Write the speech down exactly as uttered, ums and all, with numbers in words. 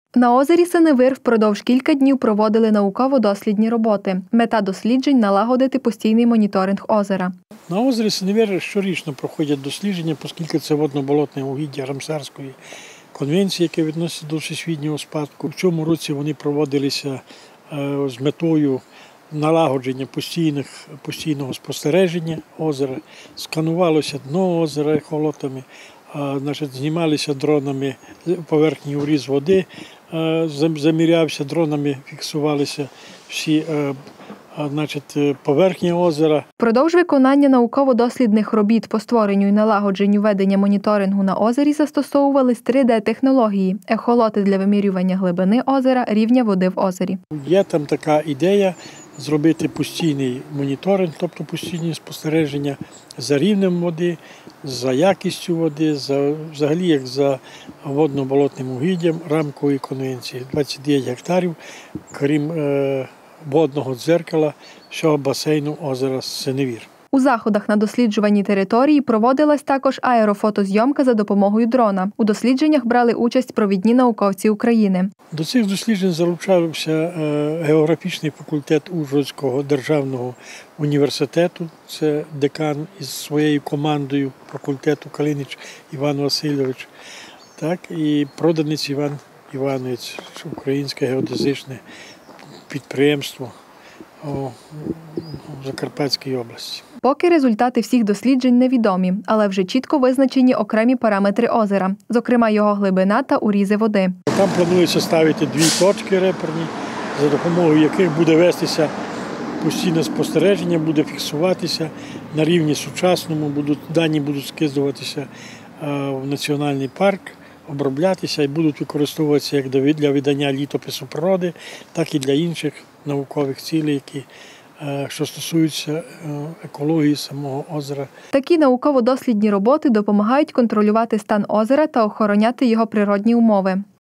На озері Синевир впродовж кілька днів проводили науково-дослідні роботи. Мета досліджень – налагодити постійний моніторинг озера. На озері Синевир щорічно проходять дослідження, оскільки це водно-болотне угіддя Рамсарської конвенції, яке відноситься до всесвітнього спадку. В цьому році вони проводилися з метою налагодження постійних, постійного спостереження озера, сканувалося дно озера ехолотами, значить, знімалися дронами поверхній уріз води, замірявся дронами, фіксувалися всі значить, поверхні озера. Впродовж виконання науково-дослідних робіт по створенню і налагодженню ведення моніторингу на озері застосовувались три де-технології – ехолоти для вимірювання глибини озера, рівня води в озері. Є там така ідея зробити постійний моніторинг, тобто постійні спостереження за рівнем води, за якістю води, за, взагалі як за водно-болотним угіддям рамкової конвенції. двадцять дев'ять гектарів, крім е, водного дзеркала, всього басейну озера Синевир. У заходах на досліджуваній території проводилась також аерофотозйомка за допомогою дрона. У дослідженнях брали участь провідні науковці України. До цих досліджень залучався географічний факультет Ужгородського державного університету. Це декан із своєю командою факультету Калинич Іван Васильович. Так, і проданець Іван Іванович, українське геодезичне підприємство у Закарпатській області. Поки результати всіх досліджень невідомі, але вже чітко визначені окремі параметри озера, зокрема його глибина та урізи води. Там планується ставити дві точки реперні, за допомогою яких буде вестися постійне спостереження, буде фіксуватися на рівні сучасному, будуть, дані будуть скидуватися в національний парк, оброблятися і будуть використовуватися як для видання літопису природи, так і для інших наукових цілей, які що стосуються екології самого озера. Такі науково-дослідні роботи допомагають контролювати стан озера та охороняти його природні умови.